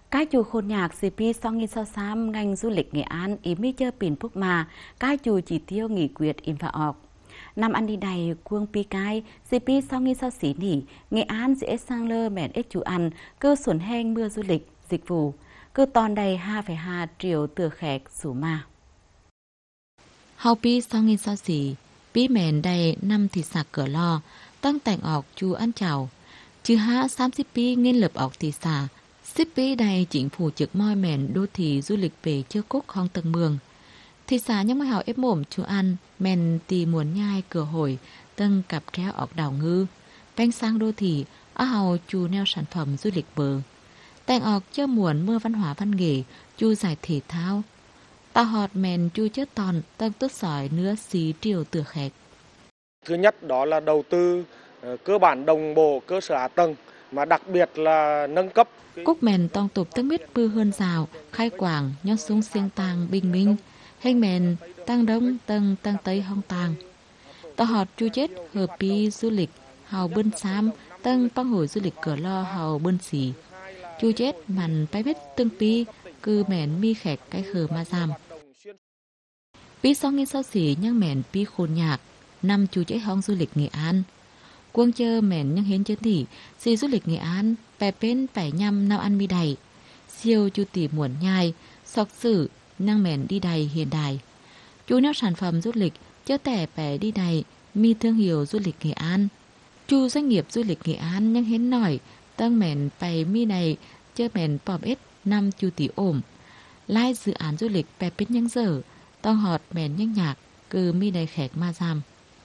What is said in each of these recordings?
Các chủ khôn nhạc CP 2023 ngành du lịch Nghệ An ý mi chơi pin phúc mà các chủ chỉ tiêu nghị quyết im và ọt. Năm ăn đi đầy quân pi cai CP 2024 nỉ Nghệ An sẽ sang lơ mẹn ít chủ ăn cơ xuẩn heng mưa du lịch dịch vụ cơ tòn đầy 2,2 triệu từ khẹt sủ mà. Hào pi 2024 pi mẹn đầy năm thị xã cửa lò tăng tành ọt chu ăn chào chứ há 30 pi nghiên lập ọt thị xã Sipi đầy chính phủ trực moi mẹn đô thị du lịch về chưa cúc hong tầng mường. Thị xã những mới hào ép mồm chú ăn, mẹn tì muốn nhai cửa hồi, tầng cặp kéo ọc đảo ngư. Bánh sang đô thị, ở hào chú neo sản phẩm du lịch bờ. Tành ọc chưa muốn mưa văn hóa văn nghệ, chú giải thể thao. Tà họt mẹn chú chết tòn, tầng tốt sỏi nữa xí triều tựa khẹt. Thứ nhất đó là đầu tư cơ bản đồng bộ cơ sở hạ tầng, mà đặc biệt là nâng cấp. Cúc mèn tòng tục tăng mít bư hơn rào, khai quảng, nhót súng xiên tàng, bình minh, hình mèn, tăng đông, tăng tây hong tàng. Tà họt chu chết hợp pi du lịch, hào bươn xám, tăng băng hồi du lịch cửa lo hào bươn xỉ. Chu chết màn bay biết tương pi, cư mèn mi khẹt cái khờ ma giam. Pi sau nghiên sau xỉ nhang mèn pi khôn nhạc, năm chu chết hong du lịch Nghệ An. Quân chơ mẹn nhưng hiến chân thị, xì du lịch Nghệ An, bè bên phải nhăm nào ăn mi đầy. Siêu chu tỷ muộn nhai, sọc sử, năng mẹn đi đầy hiện đại. Chu nêu sản phẩm du lịch, chơ tẻ bè đi đầy, mi thương hiệu du lịch Nghệ An. Chu doanh nghiệp du lịch Nghệ An nhưng hiến nổi, tăng mẹn bè mi đầy, chơ mẹn bòm ít, năm chu tỷ ổm. Lai dự án du lịch bè bên nhân dở, tông họt mẹn nhân nhạc, cư mi đầy khẹt ma giam.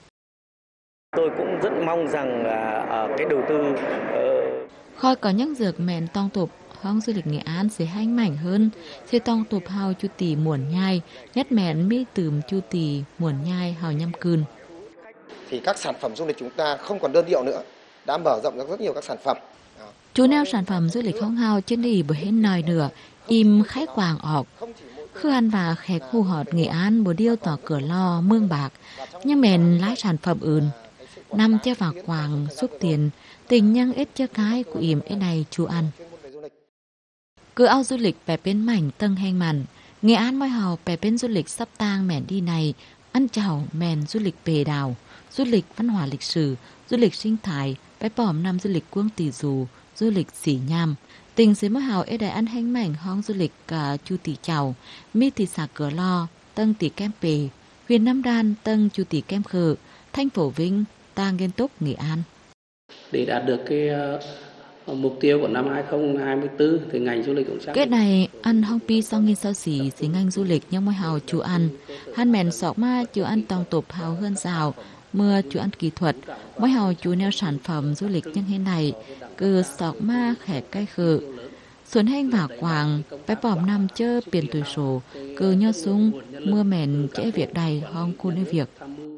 Tôi cũng rất mong rằng cái đầu tư Khoi có những dược mẹn tông tục hong du lịch Nghệ An sẽ hành mảnh hơn, sẽ tông tục hào chu tỷ muộn nhai, nhất mẹn mi tùm chu tỷ muộn nhai hào nhâm cừn. Thì các sản phẩm du lịch chúng ta không còn đơn điệu nữa, đã mở rộng ra rất nhiều các sản phẩm. Chú neo sản phẩm du lịch không hào trên đi bởi hết nòi nữa, im khách quàng ọt. Khư ăn và khẹt khu họt Nghệ An bồ điêu tỏ cửa lo mương bạc, nhưng mẹn lái sản phẩm อื่n. Năm cho vào quàng xúc tiền, tình nhân ít cho cái của im ấy này chú ăn. Cứ ao du lịch bè bên mảnh tân heng màn, Nghệ An mới hào bè bên du lịch sắp tang mẹn đi này, ăn chảo mẹn du lịch bề đảo, du lịch văn hóa lịch sử, du lịch sinh thái, bè bỏm năm du lịch quân tỷ dù, du lịch xỉ nham. Tình dưới mới hào ấy đại ăn heng mảnh hong du lịch cả chu tỷ chào, mi thị xã cửa lo, tân tỷ kem pề, huyện Nam Đan tân chu tỷ kem khờ, thành phố Vinh, ta nghiêm túc Nghệ An. Để đạt được cái mục tiêu của năm 2024 thì ngành du lịch cũng xác định. Kết này ăn hong pi sau nghiên sau xỉ thì ngành du lịch nhưng mới hào chú ăn. Han mèn sọc ma chú ăn tòng tục hào hơn rào, mưa chú ăn kỹ thuật, mới hào chú neo sản phẩm du lịch như thế này, cứ sọc ma khẻ cây khự. Xuân heng và quàng, bái bòm năm chơ biển tuổi sổ, cứ nhó sung, mưa mèn trễ việc đầy hong khu nơi việc.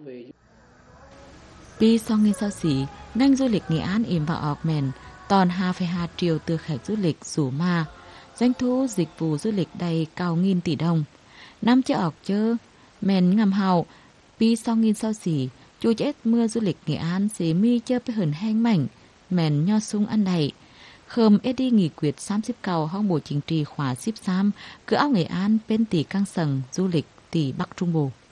Pi sau nghiên sau xỉ, ngành du lịch Nghệ An im vào ọt mèn, tòn 2,2 triệu từ khách du lịch rủ ma. Doanh thu dịch vụ du lịch đầy cao nghìn tỷ đồng. Năm chợ ọt chơ, mèn ngầm hào, pi sau nghiên sau xỉ, chú chết mưa du lịch Nghệ An xế mi chơ bê hờn heng mảnh, mèn nho sung ăn đầy. Khơm ế đi nghỉ quyết 30 cầu hong bộ chính trị khóa 13, cứ áo Nghệ An bên tỷ căng sầng du lịch tỷ Bắc Trung Bộ.